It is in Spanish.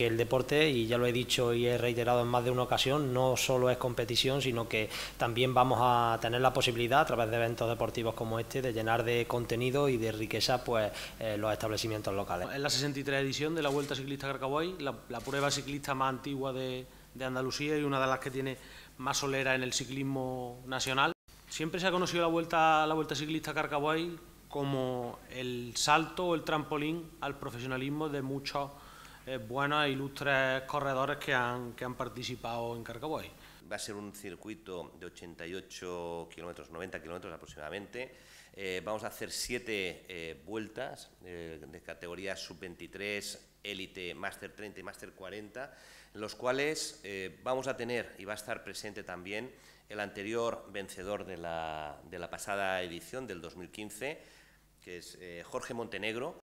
El deporte, y ya lo he dicho y he reiterado en más de una ocasión, no solo es competición, sino que también vamos a tener la posibilidad, a través de eventos deportivos como este, de llenar de contenido y de riqueza pues, los establecimientos locales. Es la 63 edición de la Vuelta Ciclista Carcabuey, la prueba ciclista más antigua de Andalucía y una de las que tiene más solera en el ciclismo nacional. Siempre se ha conocido la Vuelta Ciclista Carcabuey como el salto o el trampolín al profesionalismo de muchos buenos e ilustres corredores que han participado en Carcabuey. Va a ser un circuito de 88 kilómetros, 90 kilómetros aproximadamente. Vamos a hacer 7 vueltas de categoría sub-23, élite, máster 30 y máster 40, en los cuales vamos a tener y va a estar presente también el anterior vencedor de la pasada edición del 2015, que es Jorge Montenegro.